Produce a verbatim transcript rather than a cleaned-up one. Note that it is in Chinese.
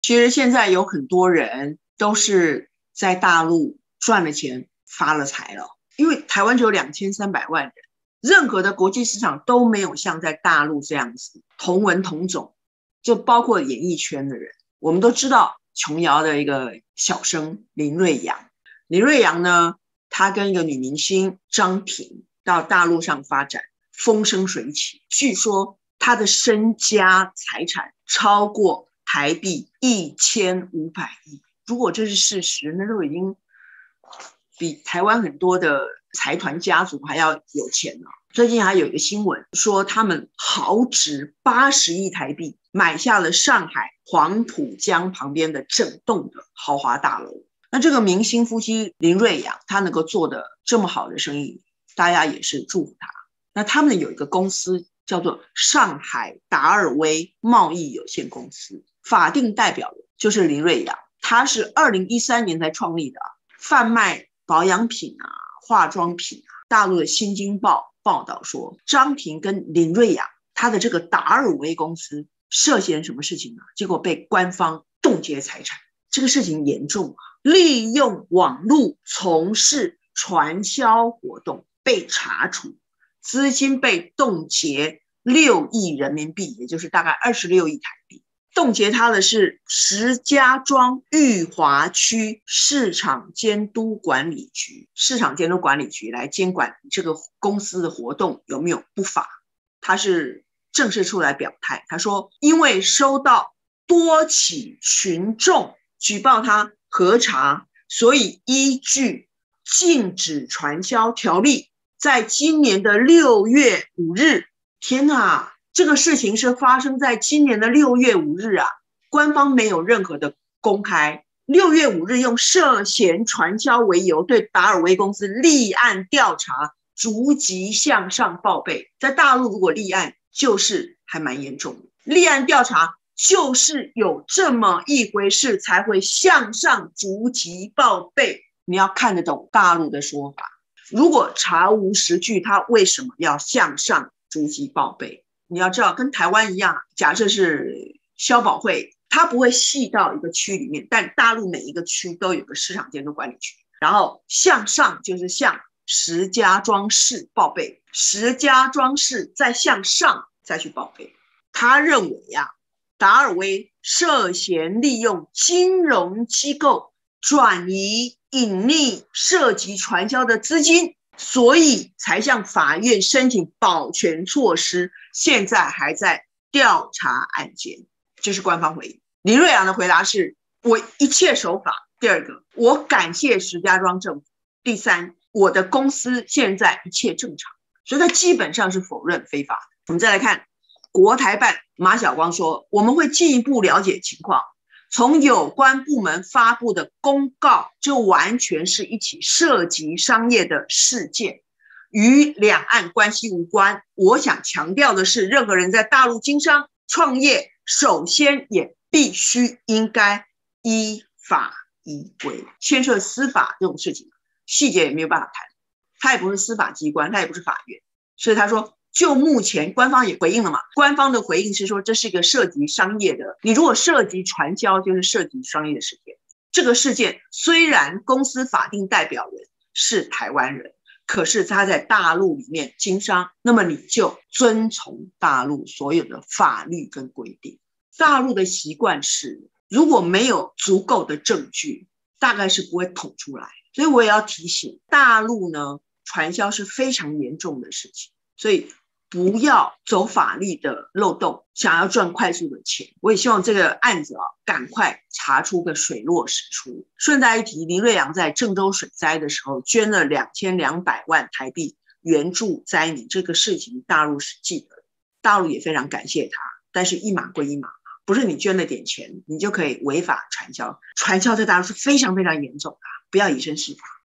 其实现在有很多人都是在大陆赚了钱发了财了，因为台湾只有两千三百万人，任何的国际市场都没有像在大陆这样子同文同种，就包括演艺圈的人。我们都知道琼瑶的一个小生林瑞阳，林瑞阳呢，他跟一个女明星张庭到大陆上发展，风生水起，据说他的身家财产超过台币一千五百亿。如果这是事实，那都已经比台湾很多的财团家族还要有钱了。最近还有一个新闻说，他们豪值八十亿台币买下了上海黄浦江旁边的整栋的豪华大楼。那这个明星夫妻林瑞阳，他能够做的这么好的生意，大家也是祝福他。那他们有一个公司叫做上海达尔威贸易有限公司，法定代表人就是林瑞阳，他是二零一三年才创立的，贩卖保养品啊、化妆品啊。大陆的新京报报道说，张庭跟林瑞阳他的这个达尔威公司涉嫌什么事情呢？结果被官方冻结财产。这个事情严重啊，利用网络从事传销活动被查处，资金被冻结六亿人民币，也就是大概二十六亿台币。冻结他的是石家庄裕华区市场监督管理局，市场监督管理局来监管这个公司的活动有没有不法。他是正式出来表态，他说因为收到多起群众举报他核查，所以依据禁止传销条例，在今年的六月五日，天哪，这个事情是发生在今年的六月五日啊，官方没有任何的公开。六月五日用涉嫌传销为由，对达尔威公司立案调查，逐级向上报备。在大陆如果立案，就是还蛮严重的，立案调查就是有这么一回事，才会向上逐级报备。你要看得懂大陆的说法，如果查无实据，他为什么要向上逐级报备？你要知道，跟台湾一样，假设是消保会，它不会细到一个区里面，但大陆每一个区都有个市场监督管理局，然后向上就是向石家庄市报备，石家庄市再向上再去报备。他认为呀、啊，达尔威涉嫌利用金融机构转移隐匿涉及传销的资金，所以才向法院申请保全措施，现在还在调查案件。这是官方回应。林瑞阳的回答是：我一切守法。第二个，我感谢石家庄政府。第三，我的公司现在一切正常。所以他基本上是否认非法的。我们再来看国台办马晓光说，我们会进一步了解情况，从有关部门发布的公告，这完全是一起涉及商业的事件，与两岸关系无关。我想强调的是，任何人在大陆经商创业，首先也必须应该依法依规。牵涉司法这种事情，细节也没有办法谈，他也不是司法机关，他也不是法院，所以他说就目前官方也回应了嘛，官方的回应是说这是一个涉及商业的，你如果涉及传销就是涉及商业的事件。这个事件虽然公司法定代表人是台湾人，可是他在大陆里面经商，那么你就遵从大陆所有的法律跟规定。大陆的习惯是如果没有足够的证据，大概是不会捅出来。所以我也要提醒大陆呢，传销是非常严重的事情，所以不要走法律的漏洞，想要赚快速的钱。我也希望这个案子啊，赶快查出个水落石出。顺带一提，林瑞阳在郑州水灾的时候捐了两千两百万台币援助灾民，这个事情大陆是记得的，大陆也非常感谢他。但是一码归一码，不是你捐了点钱你就可以违法传销，传销在大陆是非常非常严重的，不要以身试法。